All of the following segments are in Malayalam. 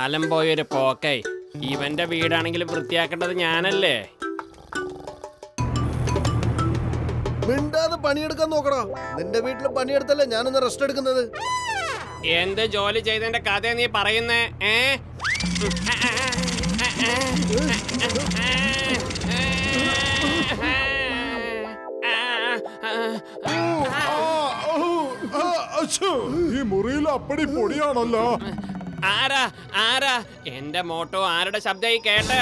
കാലം പോയൊരു പോക്കേ. ഇവന്റെ വീടാണെങ്കിലും വൃത്തിയാക്കേണ്ടത് ഞാനല്ലേ. മിണ്ടാതെ പണിയെടുക്കാൻ നോക്കടാ. നിന്റെ വീട്ടിൽ പണിയെടുത്തല്ലേ ഞാനൊന്ന് റെസ്റ്റ് എടുക്കുന്നത്. എന്ത് ജോലി ചെയ്തതിന്റെ കഥ നീ പറയുന്നേ? ഈ മുറിയിൽ അപ്പടി പൊടിയാണല്ലോ. ആരാ ആരാ? എന്റെ മോട്ടോ ആരുടെ ശബ്ദമായി കേട്ട്?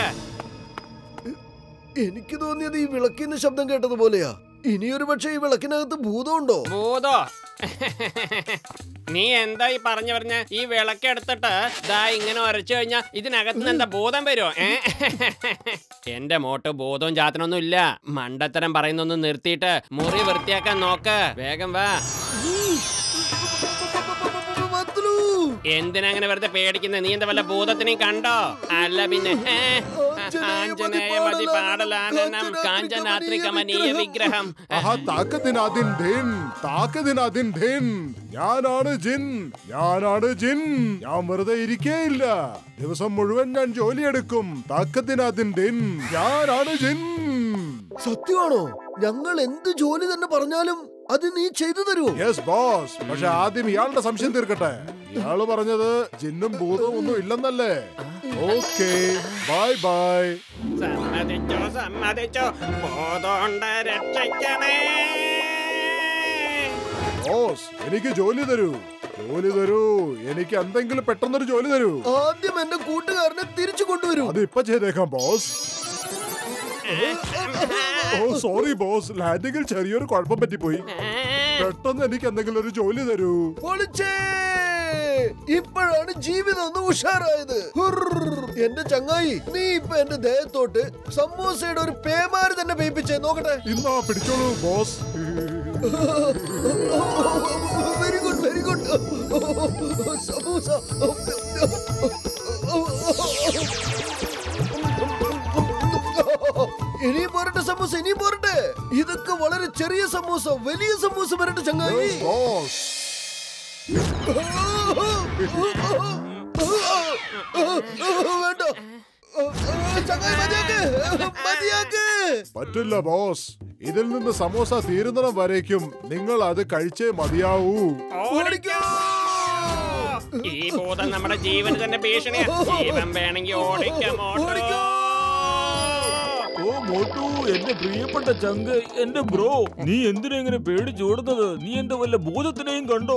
എനിക്ക് തോന്നിയത് ഈ വിളക്കിന്ന് ശബ്ദം കേട്ടതുപോലെയാ. ഇനിയൊരു പക്ഷേ ഈ വിളക്കിനകത്ത് ഭൂതമുണ്ടോ? ഭൂതോ? നീ എന്താ ഈ പറഞ്ഞ ഈ വിളക്കെടുത്തിട്ട് ദാ ഇങ്ങനെ ഉരച്ചു കഴിഞ്ഞാ ഇതിനകത്ത് എന്താ ഭൂതം വരുമോ? എന്റെ മോട്ട് ഭൂതവും ജാത്തനൊന്നും ഇല്ല. മണ്ടത്തരം പറയുന്നൊന്നും നിർത്തിയിട്ട് മുറി വൃത്തിയാക്കാൻ നോക്ക്. വേഗം വാ. എന്തിനാ അങ്ങനെ വെറുതെ പേടിക്കുന്നത്? നീ എന്താ വല്ല ഭൂതത്തിനെയും കണ്ടോ? അല്ല പിന്നെ ആഞ്ജനേയ മതി പാടലാനനം കാഞ്ചനാത്രി കമനീയ വിഗ്രഹം. ഞാനാണ് ജിൻ. ഞാൻ വെറുതെ ഇരിക്കേയില്ല. ദിവസം മുഴുവൻ ഞാൻ ജോലിയെടുക്കും. ഞാനാണ് ജിൻ. സത്യമാണോ? ഞങ്ങൾ എന്ത് ജോലി തന്നെ പറഞ്ഞാലും അത് നീ ചെയ്തു തരുമോ? Yes boss. പക്ഷെ ആദ്യം ഇയാളുടെ സംശയം തീർക്കട്ടെ. ഇയാള് പറഞ്ഞത് ജിന്നും ഭൂതവും ഒന്നും ഇല്ലെന്നല്ലേ? Okay, bye bye. സമ്മതിച്ചോ. ബോധമുണ്ട്, രക്ഷിക്കണേ. ബോസ്, എനിക്ക് ജോലി തരൂ. എനിക്ക് എന്തെങ്കിലും പെട്ടെന്നൊരു ജോലി തരൂ. ആദ്യം എന്റെ കൂട്ടുകാരനെ തിരിച്ചു കൊണ്ടുവരൂ. അത് ഇപ്പൊ ചെയ്തേക്കാം ബോസ്. ഓ സോറി ബോസ്, ലാൻഡിങ്ങിൽ ചെറിയൊരു കുഴപ്പം പറ്റിപ്പോയി. പെട്ടെന്ന് എനിക്ക് എന്തെങ്കിലും ഒരു ജോലി തരൂ. ഇപ്പോഴാണ് ജീവിതം ഒന്ന് ഉഷാറായത്. എന്റെ ചങ്ങായി, നീ ഇപ്പൊ എന്റെ ദേഹത്തോട്ട് സമൂസയുടെ ഒരു പേമാര് തന്നെ പേപ്പിച്ചേ നോക്കട്ടെ. ഇന്നാ പിടിച്ചോളൂ boss. Very good, very good. Samosa. ഇനിയും പോരട്ടെ സമൂസ, ഇനിയും പോരട്ടെ. ഇതൊക്കെ വളരെ ചെറിയ സമൂസ. വലിയ സമൂസ വരട്ടെ ചങ്ങായി. വേണ്ട ചങ്ങായി, മതിയാക്ക്. പറ്റില്ല ബോസ്. ഇതിൽ നിന്ന് സമോസ തീരുന്നിടം വരേക്കും നിങ്ങൾ അത് കഴിച്ചേ മതിയാവൂ. ഈ ഭൂതം നമ്മുടെ ജീവന് തന്നെ ഭീഷണിയാ. ജീവൻ വേണമെങ്കിൽ ഓടിക്കാം. ഓ മോട്ടു, എന്റെ പ്രിയപ്പെട്ട ചങ്ക്, എന്റെ ബ്രോ, നീ എന്തിനാ ഇങ്ങനെ പേടിച്ചോടുന്നത്? നീ എന്താ വല്ല ഭൂതത്തിനെയും കണ്ടോ?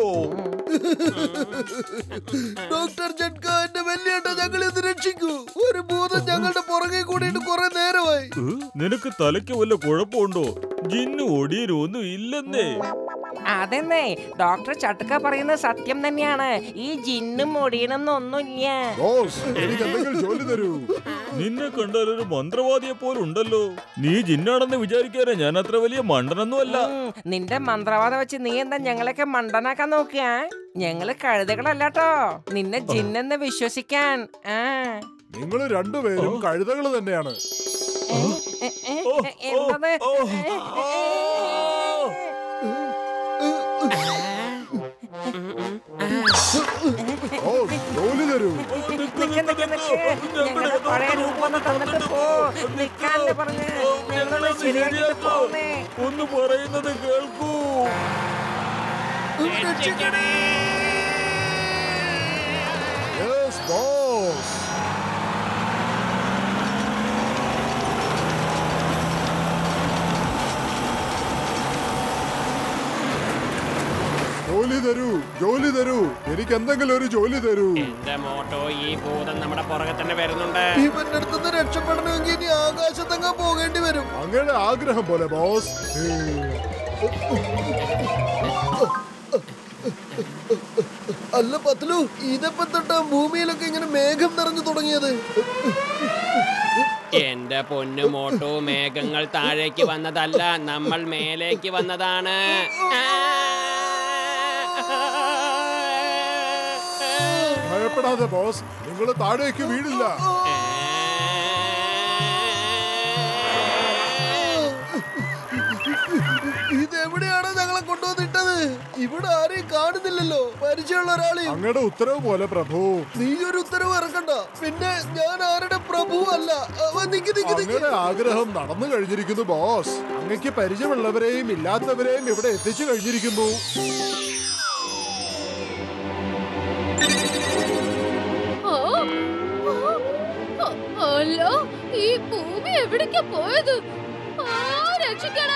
ഡോക്ടർ ജഡ്ക, എന്റെ വലിയേട്ട, ഞങ്ങളെ ഒന്ന് രക്ഷിക്കൂ. ഒരു ഭൂതം ഞങ്ങളുടെ പുറകെ കൂടിയിട്ട് കുറെ നേരമായി. നിനക്ക് തലയ്ക്ക് വല്ല കുഴപ്പമുണ്ടോ? ജിന്നു ഒടിയനൊന്നും ഇല്ലെന്നേ. അതെന്നേ, ഡോക്ടർ ചട്ടുക്ക പറയുന്നത് സത്യം തന്നെയാണ്. ഈ ജിന്നും ഒടിയനൊന്നൊന്നുമില്ല. ജോലി തരൂ. നിന്നെ കണ്ടാൽ ഒരു മന്ത്രവാദിയെ പോലുണ്ടല്ലോ. നീ ജിന്നാണെന്ന് വിചാരിക്കാനാ. ഞാൻ അത്ര വലിയ മണ്ടനൊന്നും അല്ല. നിന്റെ മന്ത്രവാദം വെച്ച് നീ എന്താ ഞങ്ങളൊക്കെ മണ്ടനാക്കാൻ നോക്കിയാ? ഞങ്ങള് കഴുതകളല്ലോ. നിന്നെ ജിന്നെന്ന് വിശ്വസിക്കാൻ. നിങ്ങൾ രണ്ടുപേരും കഴുതകൾ തന്നെയാണ്. ജോലി തരൂ. ഒന്ന് പറയുന്നത് കേൾക്കൂ. Yes boss. ജോലി തരൂ. എനിക്ക് എന്തെങ്കിലും ഒരു ജോലി തരൂ. എന്റെ മോട്ടോ, ഈ ഭൂതം നമ്മുടെ പുറകെ തന്നെ വരുന്നുണ്ട്. ഇവന്റെ അടുത്തുനിന്ന് രക്ഷപ്പെടണമെങ്കിൽ ഇനി ആകാശത്തങ്ങ പോകേണ്ടി വരും. അങ്ങനെ ആഗ്രഹം പോലെ ബോസ്. അല്ല പത്ലു, ഇതെപ്പോ തൊട്ടാ ഭൂമിയിലൊക്കെ ഇങ്ങനെ മേഘം നിറഞ്ഞു തുടങ്ങിയത്? എന്റെ പൊന്നു മോട്ടോ, മേഘങ്ങൾ താഴേക്ക് വന്നതല്ല, നമ്മൾ മേലേക്ക് വന്നതാണ്. ഭയപ്പെടാതെ ബോസ്, നിങ്ങൾ താഴേക്ക് വീടില്ല. ഇതെവിടെയാണ് ഞങ്ങളെ കൊണ്ടുവന്നിട്ടത്? ഇവിടെ ആരെയും കാണുന്നില്ലല്ലോ, പരിചയമുള്ള ഒരാളെയും. അങ്ങയുടെ ഉത്തരവ് പോലെ പ്രഭു. നീ ഒരു ഉത്തരവ് ഇറക്കണ്ട. പിന്നെ ഞാൻ ആരുടെ പ്രഭു അല്ല. അങ്ങയുടെ ആഗ്രഹം നടന്നു കഴിഞ്ഞിരിക്കുന്നു ബോസ്. അങ്ങക്ക് പരിചയമുള്ളവരെയും ഇല്ലാത്തവരെയും ഇവിടെ എത്തിച്ചു കഴിഞ്ഞിരിക്കുന്നു. അല്ലോ, ഈ ഭൂമി എവിടേക്കാ പോയത്? രക്ഷിക്കണേ!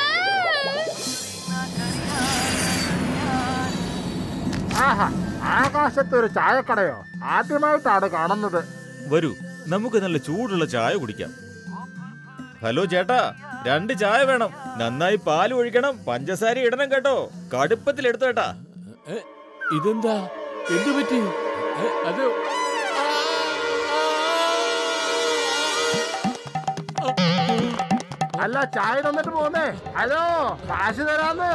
ആകാശത്തൊരു ചായക്കടയോ ആദ്യമായിട്ടാണ് കാണുന്നത്. വരൂ, നമുക്ക് നല്ല ചൂടുള്ള ചായ കുടിക്കാം. ഹലോ ചേട്ടാ, 2 ചായ വേണം. നന്നായി പാൽ ഒഴിക്കണം, പഞ്ചസാര ഇടണം കേട്ടോ. കടുപ്പത്തിൽ എടുത്തേട്ടാ. ഇതെന്താ? എന്തു പറ്റി? അത് അല്ല, ചായ തന്നിട്ട് പോന്നേ. ഹലോ, കാശ് തരാന്ന്.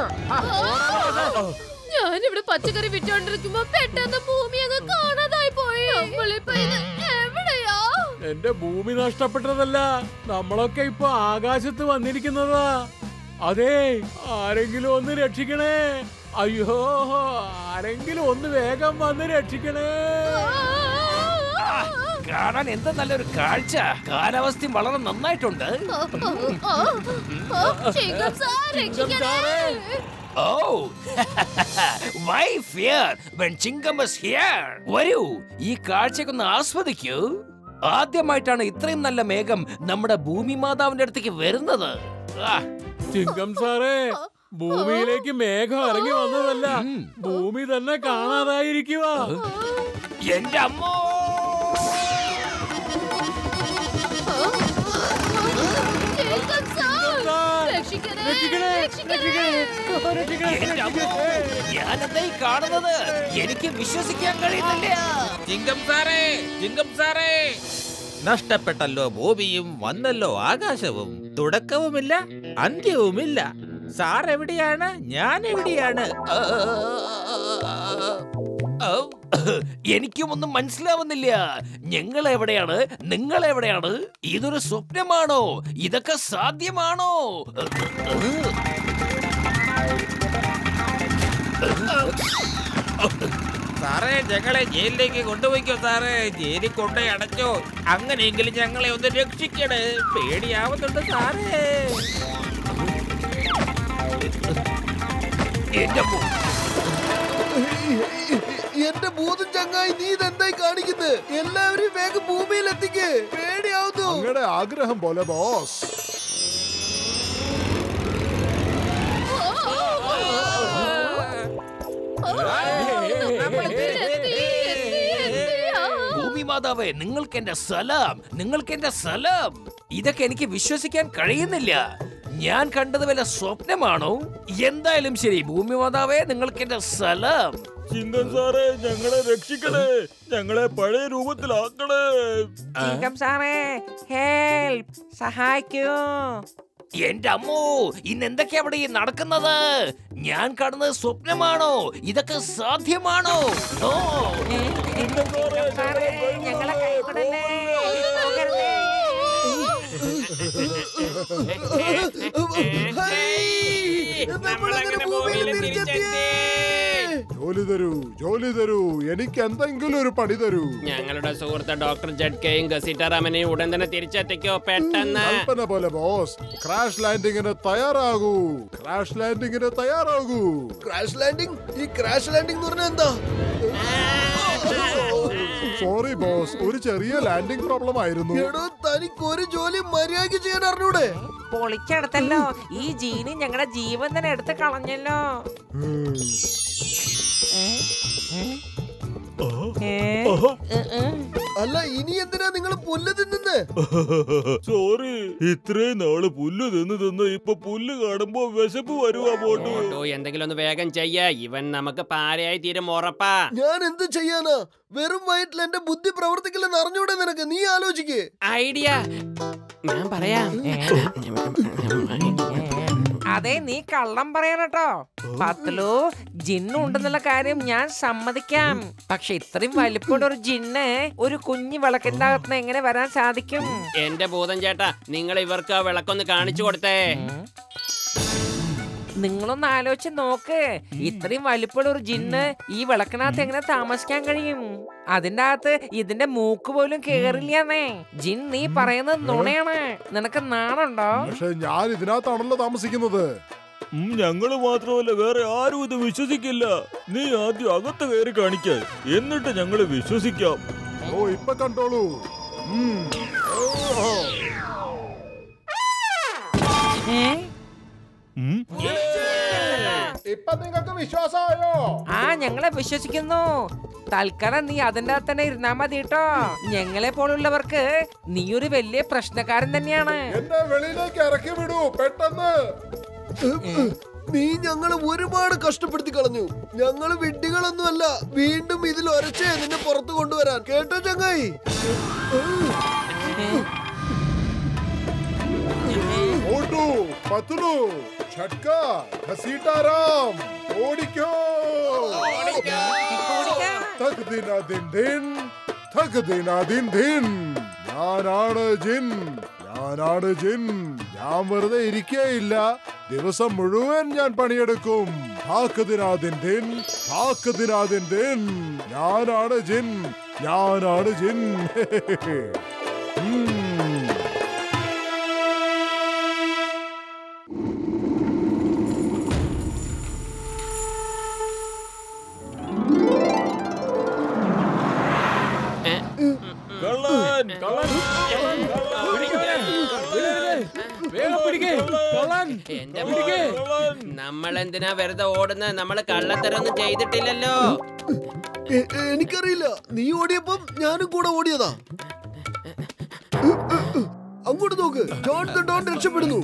ഞാനിവിടെ പച്ചക്കറി വിറ്റോണ്ടിരിക്കുമ്പോ പെട്ടെന്ന് ഭൂമി അങ്ങ് കാണാതായി പോയി. നമ്മളിപ്പോ ഇത് എവിടെയാ? എന്റെ ഭൂമി നഷ്ടപ്പെട്ടതല്ല, നമ്മളൊക്കെ ഇപ്പൊ ആകാശത്ത് വന്നിരിക്കുന്നതാ. അതെ, ആരെങ്കിലും ഒന്ന് രക്ഷിക്കണേ. അയ്യോ, ആരെങ്കിലും ഒന്ന് വേഗം വന്ന് രക്ഷിക്കണേ. കാണാൻ എന്താ നല്ലൊരു കാഴ്ച. കാലാവസ്ഥയും വളരെ നന്നായിട്ടുണ്ട്. Oh, why fear when Chingam is here? വരൂ, ഈ കാഴ്ചയൊന്ന് ആസ്വദിക്കൂ. ആദ്യമായിട്ടാണ് ഇത്രയും നല്ല മേഘം നമ്മുടെ ഭൂമി മാതാവിന്റെ അടുത്തേക്ക് വരുന്നത്. ചിങ്കം സാറേ, ഭൂമിയിലേക്ക് മേഘം ഇറങ്ങി വന്നതല്ല, ഭൂമി തന്നെ കാണാതായിരിക്കുക. എന്റെ അമ്മോ! ഞാനെന്തായി കാണുന്നത്? എനിക്ക് വിശ്വസിക്കാൻ കഴിയുന്നില്ല. ചിങ്കം സാറേ, നഷ്ടപ്പെട്ടല്ലോ ഭൂമിയും വന്നല്ലോ ആകാശവും. തുടക്കവുമില്ല, അന്ത്യവുമില്ല. സാർ എവിടെയാണ്? ഞാൻ എവിടെയാണ്? എനിക്കും ഒന്നും മനസ്സിലാവുന്നില്ല. ഞങ്ങൾ എവിടെയാണ്? നിങ്ങൾ എവിടെയാണ്? ഇതൊരു സ്വപ്നമാണോ? ഇതൊക്കെ സാധ്യമാണോ? സാറേ, ഞങ്ങളെ ജയിലിലേക്ക് കൊണ്ടുപോയിക്കോ സാറേ. ജയിലിൽ കൊണ്ടേ അടച്ചോ. അങ്ങനെയെങ്കിലും ഞങ്ങളെ ഒന്ന് രക്ഷിക്കണേ. പേടിയാവുന്നുണ്ട് സാറേ. എന്റെ ഭൂതം ചങ്ങായി, നീ ഇതെന്തായി കാണിക്കുന്നത്? എല്ലാവരും വേഗം ഭൂമിയിൽ എത്തിക്ക്, പേടിയാവുന്നു. അങ്ങയുടെ ആഗ്രഹം പോലെ ബോസ്. ഭൂമി മാതാവേ, നിങ്ങൾക്ക് എന്റെ സലാം, നിങ്ങൾക്ക് എന്റെ സലാം. ഇതൊക്കെ എനിക്ക് വിശ്വസിക്കാൻ കഴിയുന്നില്ല. ഞാൻ കണ്ടത് വല്ല സ്വപ്നമാണോ? എന്തായാലും ശരി, ഭൂമി മാതാവേ, നിങ്ങൾക്ക് എന്റെ സലാം. ചിങ്കം സാറേ, ഞങ്ങളെ രക്ഷിക്കണേ. ഞങ്ങളെ പഴയ രൂപത്തിലാക്കണേ. ചിങ്കം സാറേ, ഹെൽപ്പ്, സഹായിക്കൂ. എന്റെ അമ്മോ, ഇന്ന് എന്തൊക്കെയാ അവിടെ നടക്കുന്നത്? ഞാൻ കാണുന്നത് സ്വപ്നമാണോ? ഇതൊക്കെ സാധ്യമാണോ? നോ. സാറേ, ഞങ്ങളെ കൈവിടല്ലേ, പോകരുതേ. നമ്മളങ്ങനെ ഭൂമിയിൽ തിരിച്ചെത്തി. ജോലി തരൂ, എനിക്ക് എന്തെങ്കിലും ഒരു പണി തരൂ. ഞങ്ങളുടെ സുഹൃത്ത് ഡോക്ടർ ജഡ്കെയും ഗസീറ്റാറാമനെയും ഉടൻ തന്നെ തിരിച്ചെത്തിക്കോ, പെട്ടെന്ന്. കൽപ്പന പോലെ ബോസ്. ക്രാഷ് ലാൻഡിങ്ങിന് തയ്യാറാകൂ. ക്രാഷ് ലാൻഡിങ്ങിന് തയ്യാറാകൂ. Crash landing? ഈ ക്രാഷ് ലാൻഡിംഗ് എന്ന് പറഞ്ഞാൽ എന്താ? സോറി ബോസ്, ഒരു ചെറിയ ലാൻഡിംഗ് പ്രോബ്ലം ആയിരുന്നു. എടോ, തനിക്ക് ഒരു ജോലി മര്യാദയ്ക്ക് ചെയ്യാൻ അറിഞ്ഞൂടെ? പൊളിച്ചെടുത്തല്ലോ. ഈ ജീനി ഞങ്ങളുടെ ജീവൻ തന്നെ എടുത്ത് കളഞ്ഞല്ലോ. അല്ല, ഇനി എന്തിനാ നിങ്ങൾ പുല്ല് തിന്നുന്നത്? സോറി, ഇത്രയും നാള് പുല്ല് തിന്ന് ഇപ്പൊ പുല്ല് കാണുമ്പോ വിശപ്പ് വരുവാ. മോട്ടു, എന്തെങ്കിലും ഒന്ന് വേഗം ചെയ്യ. ഇവൻ നമുക്ക് പാരയായി തീരും, ഉറപ്പാ. ഞാൻ എന്ത് ചെയ്യാനാ? വെറും വയറ്റിൽ എന്റെ ബുദ്ധി പ്രവർത്തിക്കില്ലെന്ന് അറിഞ്ഞൂടെ നിനക്ക്? നീ ആലോചിക്ക്. ഐഡിയ ഞാൻ പറയാം. അതെ, നീ കള്ളം പറയാനട്ടോ. പത്ലു, ജിന്നുണ്ടെന്നുള്ള കാര്യം ഞാൻ സമ്മതിക്കാം. പക്ഷെ ഇത്രയും വലിപ്പമുള്ള ഒരു ജിന്ന് ഒരു കുഞ്ഞു വിളക്കിന്റെ അകത്ത് എങ്ങനെ വരാൻ സാധിക്കും? എന്റെ ഭൂതം ചേട്ടാ, നിങ്ങൾ ഇവർക്ക് ആ വിളക്കൊന്ന് കാണിച്ചു കൊടുത്തേ. നിങ്ങളൊന്ന് ആലോചിച്ച് നോക്ക്. ഇത്രയും വലിപ്പമുള്ള ഒരു ജിന്ന് ഈ വിളക്കിനകത്ത് എങ്ങനെ താമസിക്കാൻ കഴിയും? അതിന്റെ അകത്ത് ഇതിന്റെ മൂക്ക് പോലും കേറില്ലെന്നേ. ജിൻ, നീ പറയുന്നത് നുണയാണ്. നിനക്ക് നാണുണ്ടോ? പക്ഷെ ഞാൻ ഇതിനകത്താണല്ലോ താമസിക്കുന്നത്. ഞങ്ങള് മാത്രമല്ല വേറെ ആരും ഇത് വിശ്വസിക്കില്ല. നീ ആദ്യം അകത്ത് കയറി കാണിക്ക, എന്നിട്ട് ഞങ്ങള് വിശ്വസിക്കാം. ഓ, ഇപ്പൊ കണ്ടോളൂ. ഇപ്പൊ നിങ്ങൾക്ക് വിശ്വാസമായോ? ഞങ്ങളെ വിശ്വസിക്കുന്നു. തൽക്കാലം നീ അതിന്റെ അകത്ത് തന്നെ ഇരുന്നാ മതി കേട്ടോ. ഞങ്ങളെ പോലുള്ളവർക്ക് നീ ഒരു വലിയ പ്രശ്നക്കാരൻ തന്നെയാണ്. എന്നെ വെളിയിലേക്ക് ഇറക്കി വിടൂ പെട്ടെന്ന്. നീ ഞങ്ങളെ ഒരുപാട് കഷ്ടപ്പെടുത്തി കളഞ്ഞു. ഞങ്ങള് വിഡ്ഢികളൊന്നുമല്ല. വീണ്ടും ഇതിൽ ഒരച്ച് നിന്നെ പുറത്തു കൊണ്ടുവരാൻ. കേട്ടോ ചങ്ങായി? ഓടൂ പത്ലു, ഛട്ക, ഘസീട്ടാറാം, ഓടിക്കോ. തക് ദിന ദിൻ ദിൻ, തക് ദിന ദിൻ ദിൻ. ഞാനാണ് ജിൻ, ഞാനാണ് ജിൻ. ഞാൻ വെറുതെ ഇരിക്കേയില്ല. ദിവസം മുഴുവൻ ഞാൻ പണിയെടുക്കും. താക്ക് ദിന ദിൻ ദിൻ, താക്ക് ദിന ദിൻ ദിൻ. ഞാനാണ് ജിൻ, ഞാനാണ് ജിൻ. നമ്മൾ എന്തിനാ വെറുതെ ഓടുന്നത്? നമ്മള് കള്ളത്തരൊന്നും ചെയ്തിട്ടില്ലല്ലോ. എനിക്കറിയില്ല. നീ ഓടിയപ്പം ഞാനും കൂടെ ഓടിയതാ. അങ്ങോട്ട് നോക്ക്. ജോൺ ദ ഡോൺ രക്ഷപ്പെടുന്നു.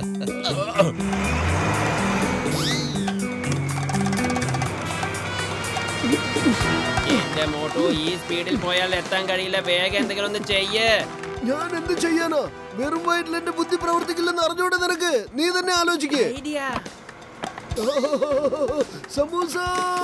എന്റെ മോട്ടു, ഈ സ്പീഡിൽ പോയാൽ എത്താൻ കഴിയില്ല. വേഗം എന്തെങ്കിലും ഒന്ന് ചെയ്യ്. ഞാൻ എന്ത് ചെയ്യാനാ? വെറും വയറ്റിൽ എന്റെ ബുദ്ധി പ്രവർത്തിക്കില്ലെന്ന് അറിഞ്ഞോടെ നിനക്ക്. നീ തന്നെ ആലോചിക്കേ. സമൂസ.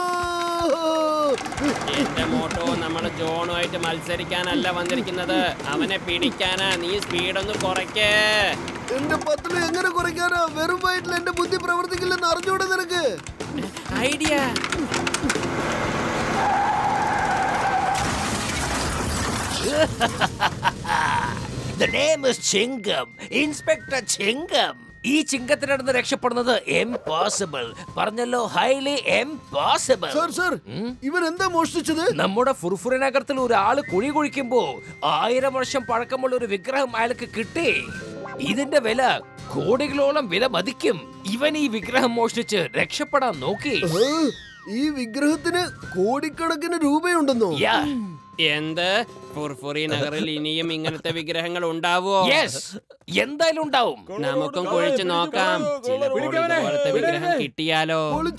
എന്റെ മോട്ടോ, നമ്മള് ജോണുമായിട്ട് മത്സരിക്കാനല്ല വന്നിരിക്കുന്നത്, അവനെ പിടിക്കാനാ. നീ സ്പീഡൊന്ന് കുറയ്ക്കേ. എന്റെ പത്തില് എങ്ങനെ കുറയ്ക്കാനാ? വെറും വയറ്റിൽ എന്റെ ബുദ്ധി പ്രവർത്തിക്കില്ലെന്ന് അറിഞ്ഞോടെ നിനക്ക്. Idea. The name is Chingam, Inspector Chingam. ഈ ചിങ്കത്തിനടുന്ന് രക്ഷപ്പെടുന്നത് impossible. പറഞ്ഞല്ലോ, highly impossible. സർ, ഇവൻ എന്താ മോഷ്ടിച്ചത്? നമ്മുടെ ഫുർഫുറിനകരത്തിൽ ഒരാള് കുഴി കുഴിക്കുമ്പോ 1000 വർഷം പഴക്കമുള്ള ഒരു വിഗ്രഹം അയാൾക്ക് കിട്ടി. ഇതിന്റെ വില കോടികളോളം വില മതിക്കും. ഇവൻ ഈ വിഗ്രഹം മോഷ്ടിച്ച് രക്ഷപ്പെടാൻ നോക്കി. ഈ വിഗ്രഹത്തിന് കോടിക്കണക്കിന് രൂപയുണ്ടെന്നോ? എന്ത്? ഫുർഫുറി നഗറിൽ ഇനിയും ഇങ്ങനത്തെ വിഗ്രഹങ്ങൾ ഉണ്ടാവോ? എന്തായാലും ഉണ്ടാവും. നമുക്കും കുഴിച്ചു നോക്കാം. ചിലപ്പോഴത്തെ വിഗ്രഹം കിട്ടിയാലോ?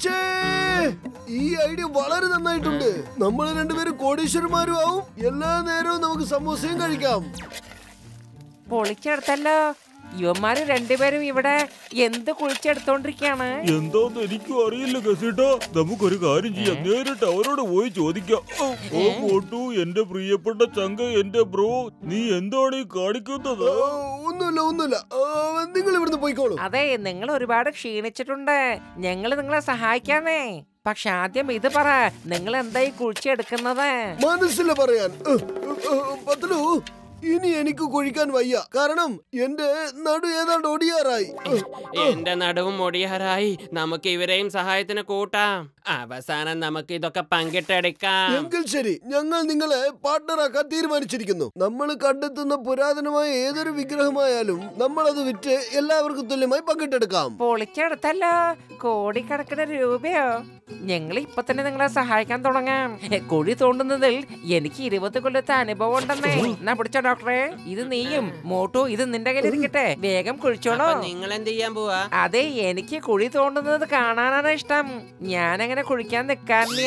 ഈ ഐഡിയ വളരെ നന്നായിട്ടുണ്ട്. നമ്മൾ രണ്ടുപേരും കോടീശ്വരന്മാരും ആവും. എല്ലാ നേരവും നമുക്ക് സമൂസയും കഴിക്കാം. പൊളിച്ചെടുത്തല്ലോ. യുവന്മാര് രണ്ടുപേരും ഇവിടെ എന്ത് കുഴിച്ചെടുത്തോണ്ടിരിക്കാണ്? എന്താന്ന് എനിക്കും അറിയില്ല ഗസേട്ടാ. നമുക്കൊരു കാര്യം ചെയ്യാം, നേരിട്ട് അവരോട് പോയി ചോദിക്കാം. ഓ മോട്ടു, എന്റെ പ്രിയപ്പെട്ട ചങ്ക, എന്റെ ബ്രോ, നീ എന്താണ് ഈ കാണിക്കുന്നത്? ഒന്നുമില്ല. നിങ്ങൾ ഇവിടുന്ന് പോയിക്കോളൂ. അതെ, നിങ്ങൾ ഒരുപാട് ക്ഷീണിച്ചിട്ടുണ്ട്. ഞങ്ങള് നിങ്ങളെ സഹായിക്കാന്നേ. പക്ഷെ ആദ്യം ഇത് പറ, നിങ്ങൾ എന്തായി കുഴിച്ചെടുക്കുന്നത്? മനസ്സില്ല പറയാൻ. പത്ലു, ഇനി എനിക്ക് കുഴിക്കാൻ വയ്യ. കാരണം എന്റെ നടു ഏതാണ്ട് ഒടിയാറായി. എന്റെ നടുവും ഒടിയാറായി. നമുക്ക് ഇവരെയും സഹായത്തിന് കൂട്ടാം. അവസാനം നമുക്ക് ഇതൊക്കെ പങ്കിട്ടെടുക്കാം. എങ്കിൽ ശരി, ഞങ്ങൾ നിങ്ങളെ പാർട്ട്ണറാക്കാൻ തീരുമാനിച്ചിരിക്കുന്നു. നമ്മൾ കണ്ടെത്തുന്ന പുരാതനമായ ഏതൊരു വിഗ്രഹമായാലും നമ്മൾ അത് വിറ്റ് എല്ലാവർക്കും തുല്യമായി പങ്കിട്ടെടുക്കാം. പൊളിച്ചെടുത്തല്ലോ. കോടിക്കണക്കിന് രൂപയോ? ഞങ്ങൾ ഇപ്പൊ തന്നെ നിങ്ങളെ സഹായിക്കാൻ തുടങ്ങാം. കുഴി തോണ്ടുന്നതിൽ എനിക്ക് 20 കൊല്ലത്തെ അനുഭവം ഉണ്ടെന്നേ. എന്നാ പിടിച്ചോ ഡോക്ടറെ. ഇത് നീയും മോട്ടു, ഇത് നിന്റെ കയ്യിലിരിക്കട്ടെ. വേഗം കുഴിച്ചോളൂ. നിങ്ങൾ എന്ത് ചെയ്യാൻ പോവാ? അതെ, എനിക്ക് കുഴി തോണ്ടുന്നത് കാണാനാണ് ഇഷ്ടം. ഞാനങ്ങനെ കുഴിക്കാൻ നിക്കാറില്ല.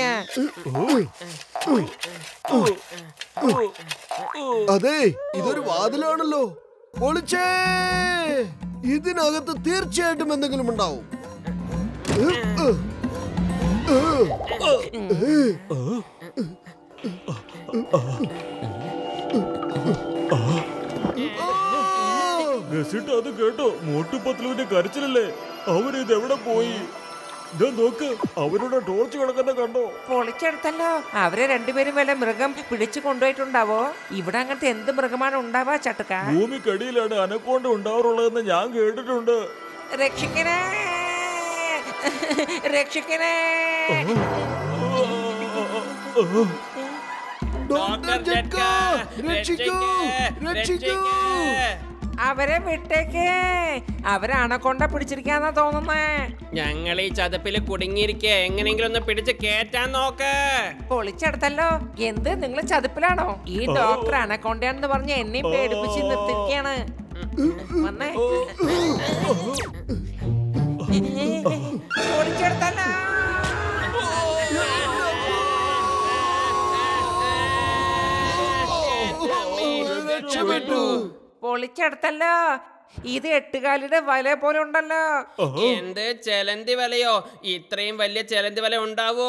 അതെ, ഇതൊരു വാതിലാണല്ലോ. പൊളിച്ചേ. ഇതിനകത്ത് തീർച്ചയായിട്ടും എന്തെങ്കിലും ഉണ്ടാവും. ഗസേട്ടാ, അത് കേട്ടോ? മോട്ടു പത്ലുവിന്റെ കരച്ചിലല്ലേ? അവരിത് എവിടെ പോയി? ദേ നോക്ക്, അവരുടെ ടോർച്ച് കിടക്കുന്ന കണ്ടോ? പൊളിച്ചെടുത്തല്ലോ. അവരെ രണ്ടുപേരും വല്ല മൃഗം പിടിച്ചു കൊണ്ടുപോയിട്ടുണ്ടാവോ? ഇവിടെ അങ്ങനത്തെ എന്ത് മൃഗമാണ് ഉണ്ടാവാ ചട്ടുക്ക? ഭൂമിക്കടിയിലാണ് അനക്കോണ്ട ഉണ്ടാവാറുള്ളതെന്ന് ഞാൻ കേട്ടിട്ടുണ്ട്. രക്ഷിക്കണേ, രക്ഷിക്കണേ. ഡോക്ടർ ജഡ്ക, രക്ഷിക്കൂ, രക്ഷിക്കൂ. അവരെ വിട്ടേക്ക്. അവരെ അണക്കൊണ്ട പിടിച്ചിരിക്കാന്നാ തോന്നുന്നേ. ഞങ്ങൾ ഈ ചതുപ്പിൽ കുടുങ്ങിയിരിക്കുക, എങ്ങനെയെങ്കിലും ഒന്ന് പിടിച്ച് കേറ്റാൻ നോക്ക്. പൊളിച്ചെടുത്തല്ലോ. എന്ത്, നിങ്ങൾ ചതുപ്പിലാണോ? ഈ ഡോക്ടർ അണക്കൊണ്ടയാണെന്ന് പറഞ്ഞ് എന്നെയും പേടിപ്പിച്ച് നിർത്തിയിരിക്കാണ്. വന്നേ, പൊളിച്ചെടുത്തല്ലോ. രക്ഷപ്പെട്ടു. പൊളിച്ചെടുത്തല്ലോ. ഇത് എട്ടുകാലിയുടെ വല പോലെ ഉണ്ടല്ലോ. എന്ത് ചെലന്തി വലയോ? ഇത്രയും വലിയ ചെലന്തി വല ഉണ്ടാവോ?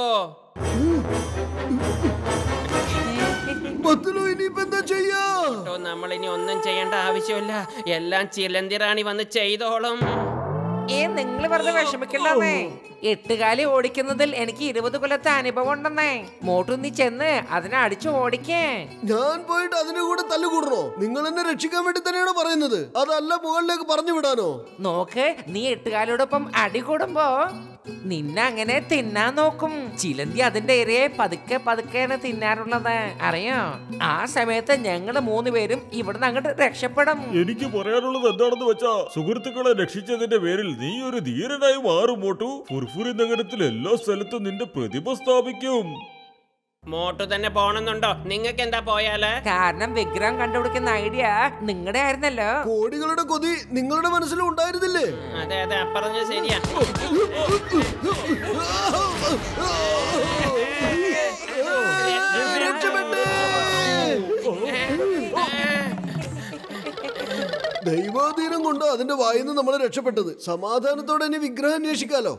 ഇനിയിപ്പോ എന്താ ചെയ്യാ? നമ്മൾ ഇനി ഒന്നും ചെയ്യേണ്ട ആവശ്യമില്ല, എല്ലാം ചിലന്തി റാണി വന്ന് ചെയ്തോളും. നിങ്ങൾ വെറുതെ വിഷമിക്കണ്ടേ. എട്ടുകാലി ഓടിക്കുന്നതിൽ എനിക്ക് 20 കൊല്ലത്തെ അനുഭവം ഉണ്ടെന്നേ. മോട്ടു നീ ചെന്ന് അതിനെ അടിച്ചു ഓടിക്കേ. ഞാൻ പോയിട്ട് അതിന്റെ കൂടെ തല്ലുകൂടണോ? നിങ്ങൾ എന്നെ രക്ഷിക്കാൻ വേണ്ടി തന്നെയാണ് പറയുന്നത്, അതല്ല മുകളിലേക്ക് പറഞ്ഞു വിടാനോ? നോക്ക്, നീ എട്ടുകാലിയോടൊപ്പം അടി കൂടുമ്പോ നിന്നെ അങ്ങനെ തിന്നാൻ നോക്കും. ചിലന്തി അതിന്റെ ഇരയെ പതുക്കെ പതുക്കെയാണ് തിന്നാറുള്ളത്, അറിയോ? ആ സമയത്ത് ഞങ്ങള് 3 പേരും ഇവിടുന്ന് അങ്ങോട്ട് രക്ഷപ്പെടും. എനിക്ക് പറയാനുള്ളത് എന്താണെന്ന് വെച്ചാ, സുഹൃത്തുക്കളെ രക്ഷിച്ചതിന്റെ പേരിൽ നീ ഒരു ധീരനായി മാറും മോട്ടു. ഫുർഫുരി നഗരത്തിൽ എല്ലാ സ്ഥലത്തും നിന്റെ പ്രതിഭ സ്ഥാപിക്കും. മോട്ടു തന്നെ പോണെന്നുണ്ടോ? നിങ്ങൾക്ക് എന്താ പോയാല്? കാരണം വിഗ്രഹം കണ്ടുപിടിക്കുന്ന ഐഡിയ നിങ്ങളുടെ ആയിരുന്നല്ലോ. കോടികളുടെ കൊതി നിങ്ങളുടെ മനസ്സിലും ഉണ്ടായിരുന്നില്ലേ? അതെ അതെ, പറഞ്ഞത് ശരിയാ. ദൈവാധീനം കൊണ്ട് അതിന്റെ വായിന്ന് നമ്മൾ രക്ഷപ്പെട്ടത്. സമാധാനത്തോടെ ഇനി വിഗ്രഹം അന്വേഷിക്കാലോ.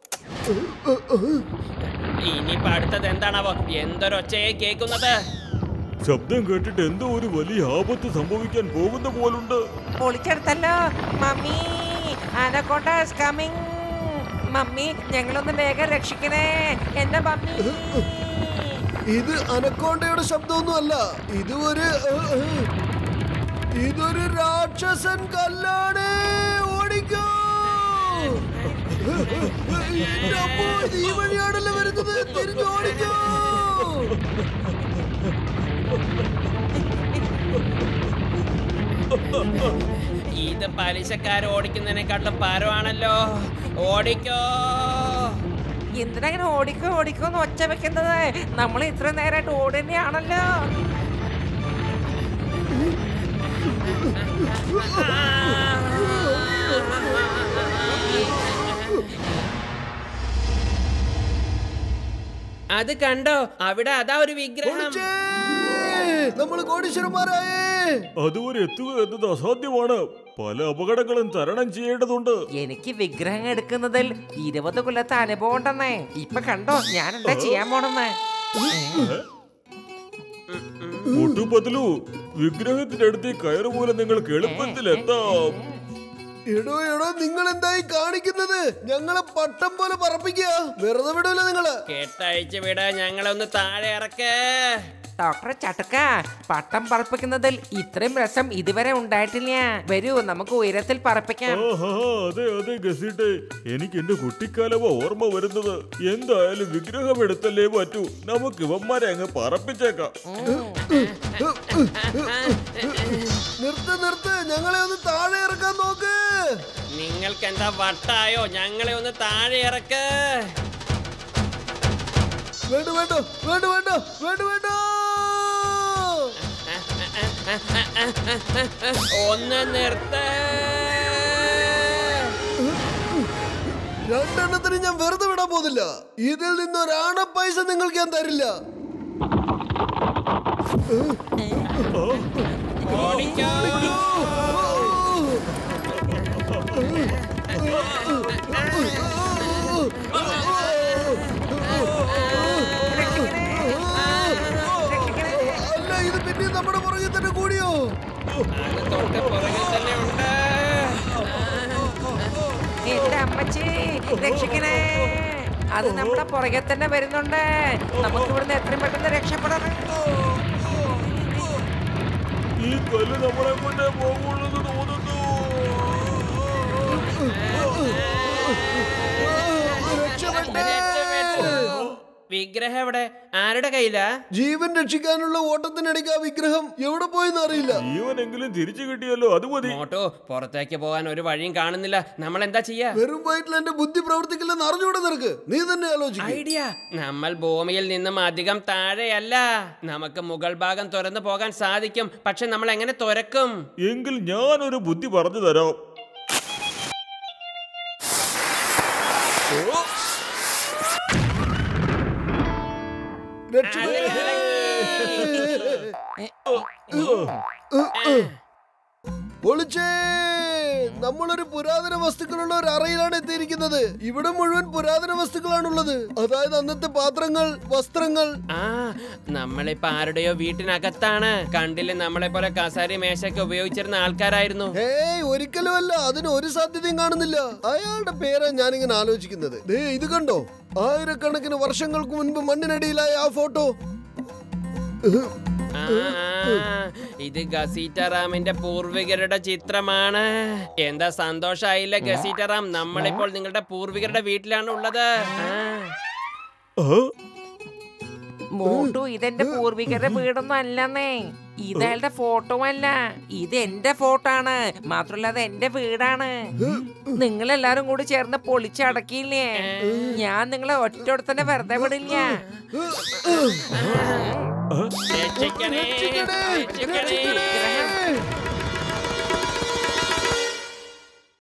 ഇനിയിപ്പോ അടുത്തത് എന്താണാവോ? എന്തൊരൊച്ചയെ കേൾക്കുന്നത്? ശബ്ദം കേട്ടിട്ട് എന്തോ ഒരു വലിയ ആപത്ത് സംഭവിക്കാൻ പോകുന്ന പോലുണ്ട്. പൊളിച്ചെടുത്തല്ലോ. Mummy, anaconda is coming. Mummy, ഞങ്ങളൊന്ന് വേഗം രക്ഷിക്കണേ. എന്റെ മമ്മി. ഇത് അനക്കോണ്ടയുടെ ശബ്ദമൊന്നും അല്ല, ഇതൊരു രാക്ഷസൻ കല്ലാണ്. ഓടിക്കോ. ഈ വഴിയാണല്ലോ വരുന്നത്, തിരിഞ്ഞോടിക്കോ. ഇത് പലിശക്കാർ ഓടിക്കുന്നതിനെക്കാട്ടിലും പരമാണല്ലോ. ഓടിക്കോ. എന്തിനങ്ങനെ ഓടിക്കോ ഓടിക്കോന്ന് ഒച്ച വെക്കുന്നത്? നമ്മൾ ഇത്ര നേരമായിട്ട് ഓടുന്നയാണല്ലോ. അത് കണ്ടോ? അവിടെ അതാ ഒരു വിഗ്രഹം. നമ്മൾ കോടീശ്വരന്മാരായേ. അതുവരെ എത്തുക എന്നത് അസാധ്യമാണ്. പല അപകടങ്ങളും തരണം ചെയ്യേണ്ടതുണ്ട്. എനിക്ക് വിഗ്രഹം എടുക്കുന്നതിൽ 20 കൊല്ലത്തെ അനുഭവം ഉണ്ടെന്നേ. ഇപ്പൊ കണ്ടോ ഞാൻ എന്താ ചെയ്യാൻ പോണെന്ന്? മുട്ടുപതിലു, വിഗ്രഹത്തിന്റെ അടുത്ത് കയറുപോലെ നിങ്ങൾക്ക് എളുപ്പത്തിൽ എത്താം. എടോ നിങ്ങൾ എന്തായി കാണിക്കുന്നത്? ഞങ്ങളെ പട്ടം പോലെ പറപ്പിക്കുക. വെറുതെ വിടൂല നിങ്ങള്. കെട്ടഴിച്ച് വിട, ഞങ്ങളെ ഒന്ന് താഴെ ഇറക്കേ. ഡോക്ടറെ ചട്ടുക്ക, പട്ടം പറപ്പിക്കുന്നതിൽ ഇത്രയും രസം ഇതുവരെ ഉണ്ടായിട്ടില്ല. വരൂ, നമുക്ക് ഉയരത്തിൽ പറപ്പിക്കാം. അതെ അതെ ഗസീട്ടെ, എനിക്ക് എന്റെ കുട്ടിക്കാലമോ ഓർമ്മ വരുന്നത്. എന്തായാലും വിഗ്രഹം എടുത്തല്ലേ പറ്റൂ. നമുക്ക് ഇവന്മാരെ അങ്ങ് പറപ്പിച്ചേക്കാം. നിർത്ത്, ഞങ്ങളെ ഒന്ന് താഴെ ഇറക്കാൻ നോക്ക്. നിങ്ങൾക്ക് എന്താ വട്ടായോ? ഞങ്ങളെ ഒന്ന് താഴെ ഇറക്ക്. വേണ്ട. ഒന്ന് നിർത്ത്. രണ്ടെണ്ണത്തിന് ഞാൻ വെറുതെ വിടാൻ പോകുന്നില്ല. ഇതിൽ നിന്നൊരാണ പൈസ നിങ്ങൾക്ക് ഞാൻ തരില്ല. ഓടിക്കോ. അല്ല, ഇത് പിന്നെ നമ്മുടെ പുറകിൽ തന്നെ കൂടിയോ? തൊട്ട് പുറകിൽ തന്നെ ഉണ്ട്. എന്റെ അമ്മച്ചി, രക്ഷിക്കണേ. അത് നമ്മുടെ പുറകെ തന്നെ വരുന്നുണ്ട്. നമുക്ക് ഇവിടുന്ന് എത്രയും പെട്ടെന്ന് രക്ഷപ്പെടണം. ഈ കല്ല് നമ്മളെ കൊണ്ടേ പോകുള്ളൂ തോന്നുന്നു. വിഗ്രഹം എവിടെ? ആരുടെ കയ്യിലാ? ജീവൻ രക്ഷിക്കാനുള്ള ഓട്ടത്തിനിടയ്ക്ക് ആ വിഗ്രഹം എവിടെ പോയെന്ന് അറിയില്ല. ജീവനെങ്കിലും തിരിച്ചു കിട്ടിയല്ലോ, അത് മതി. മോട്ടോ, പുറത്തേക്ക് പോകാൻ ഒരു വഴിയും കാണുന്നില്ല. നമ്മൾ എന്താ ചെയ്യാ? വെറും വയറ്റിൽ എന്റെ ബുദ്ധി പ്രവർത്തിക്കില്ലെന്ന് അറിഞ്ഞൂടെ നിനക്ക്? നീ തന്നെ ആലോചിക്കും. ഐഡിയ. നമ്മൾ ഭൂമിയിൽ നിന്നും അധികം താഴെയല്ല. നമുക്ക് മുകൾ ഭാഗം തുറന്നു പോകാൻ സാധിക്കും. പക്ഷെ നമ്മൾ എങ്ങനെ തുറക്കും? എങ്കിൽ ഞാനൊരു ബുദ്ധി പറഞ്ഞു തരാം. പൊളിച്ചേ! നമ്മളൊരു പുരാതന വസ്തുക്കളുള്ള ഒരു അറയിലാണ് എത്തിയിരിക്കുന്നത്. ഇവിടെ മുഴുവൻ പുരാതന വസ്തുക്കളാണുള്ളത്. അതായത് അന്നത്തെ പാത്രങ്ങൾ, വസ്ത്രങ്ങൾ. നമ്മളിപ്പോ ആരുടെയോ വീട്ടിനകത്താണ്. കണ്ടില്ലേ, നമ്മളെ പോലെ കസാരി മേശയൊക്കെ ഉപയോഗിച്ചിരുന്ന ആൾക്കാരായിരുന്നു. ഏയ്, ഒരിക്കലും അല്ല. അതിന് ഒരു സാധ്യതയും കാണുന്നില്ല. അയാളുടെ പേരാ ഞാനിങ്ങനെ ആലോചിക്കുന്നത്. ഇത് കണ്ടോ? ആയിരക്കണക്കിന് വർഷങ്ങൾക്ക് മുൻപ് മണ്ണിനടിയിലായ ആ ഫോട്ടോ. ഇത് ഗസീറ്ററാമിന്റെ പൂർവികരുടെ ചിത്രമാണ്. എന്താ സന്തോഷായില്ലേ ഗസീറ്ററാം? നമ്മളിപ്പോൾ നിങ്ങളുടെ പൂർവികരുടെ വീട്ടിലാണ് ഉള്ളത്. മോട്ടു, ഇതെന്റെ പൂർവികരുടെ വീടൊന്നും അല്ലെന്നേ. ഇതയാളുടെ ഫോട്ടോ അല്ല, ഇത് എന്റെ ഫോട്ടോ ആണ്. മാത്രല്ല അത് എന്റെ വീടാണ്. നിങ്ങളെല്ലാരും കൂടി ചേർന്ന് പൊളിച്ചടക്കിയില്ലേ? ഞാൻ നിങ്ങളെ ഒറ്റയോടെ തന്നെ വെറുതെ വിടില്ല. രക്ഷിക്കണേ, രക്ഷിക്കണേ.